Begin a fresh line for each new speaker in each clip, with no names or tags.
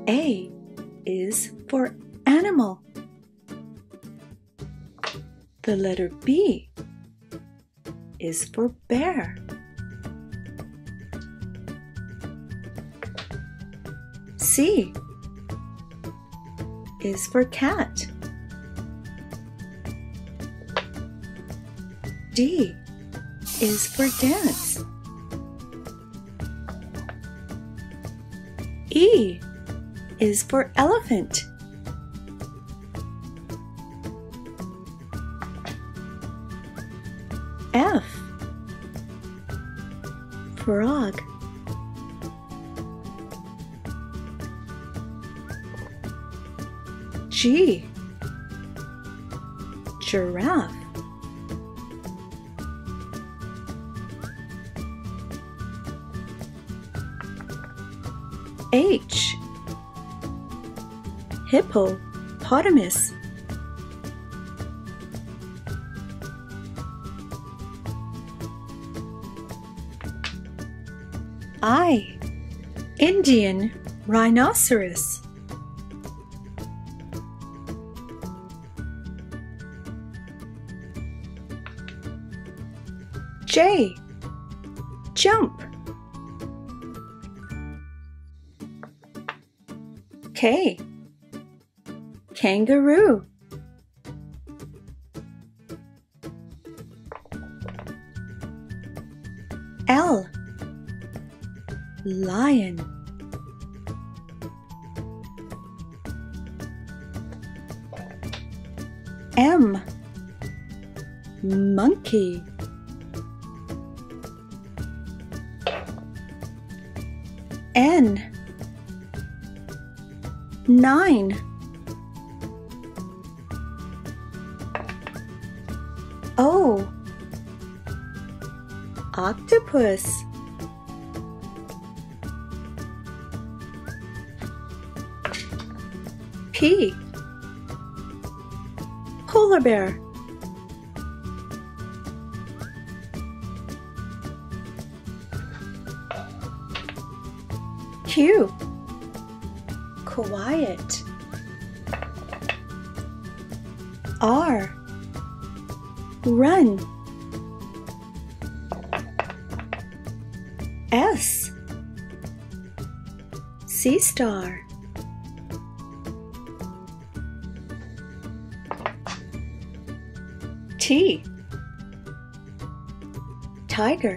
A is for animal. The letter B is for bear. C is for cat. D is for dance. E is for elephant. F, frog. G, giraffe. H, hippopotamus. I, Indian rhinoceros. J, jump. K, kangaroo. L, lion. M, monkey. N, 9. O, octopus. P, polar bear. Q, quiet. R, run. S, sea star. T, tiger.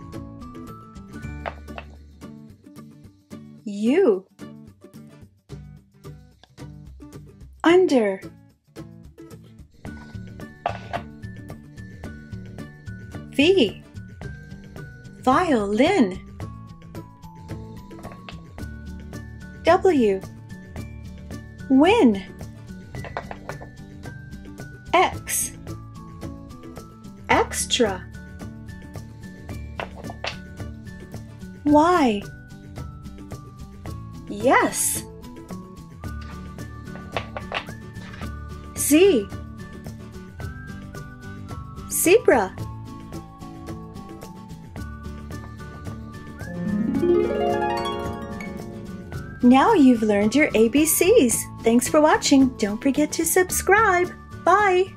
U, under. V, violin. W, win. X, extra. Y, yes. Z, zebra. Now you've learned your ABCs. Thanks for watching. Don't forget to subscribe. Bye.